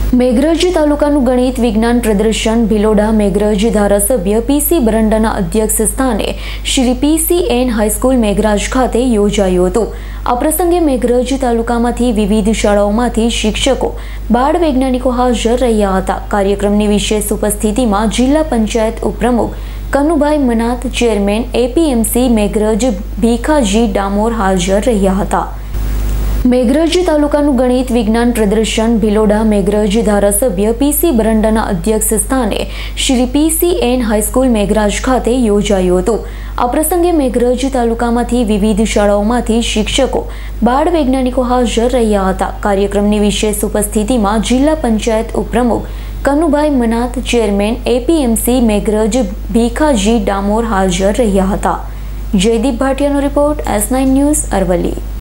મેઘરજ તાલુકાનું ગણિત વિજ્ઞાન પ્રદર્શન ભિલોડા મેઘરજ ધારાસભ્ય પીસી બરંડાના અધ્યક્ષ સ્થાને શ્રી પીસીએન હાઈસ્કૂલ મેઘરજ ખાતે યોજાયું હતું। આ પ્રસંગે મેઘરજ તાલુકામાંથી વિવિધ શાળાઓમાંથી શિક્ષકો બાળ વૈજ્ઞાનિકો હાજર રહ્યા હતા। કાર્યક્રમની વિશેષ ઉપસ્થિતિમાં જિલ્લા પંચાયત ઉપપ્રમુખ કનુભાઈ મનાત, ચેરમેન એપીએમસી મેઘરજ ભીખાજી ડામોર હાજર રહ્યા હતા। મેઘરજ તાલુકાનું ગણિત વિજ્ઞાન પ્રદર્શન ભિલોડા મેઘરજ ધારાસભ્ય પીસી બરંડાના અધ્યક્ષ સ્થાને શ્રી પીસીએન હાઈસ્કૂલ મેઘરજ ખાતે યોજાયું હતું। આ પ્રસંગે મેઘરજ તાલુકામાંથી વિવિધ શાળાઓમાંથી શિક્ષકો બાળ વૈજ્ઞાનિકો હાજર રહ્યા હતા। કાર્યક્રમની વિશેષ ઉપસ્થિતિમાં જિલ્લા પંચાયત ઉપપ્રમુખ કનુભાઈ મનાત, ચેરમેન એપીએમસી મેઘરજ ભીખાજી ડામોર હાજર રહ્યા હતા। જયદીપ ભાટિયાનો રિપોર્ટ, S9 ન્યૂઝ, અરવલ્લી।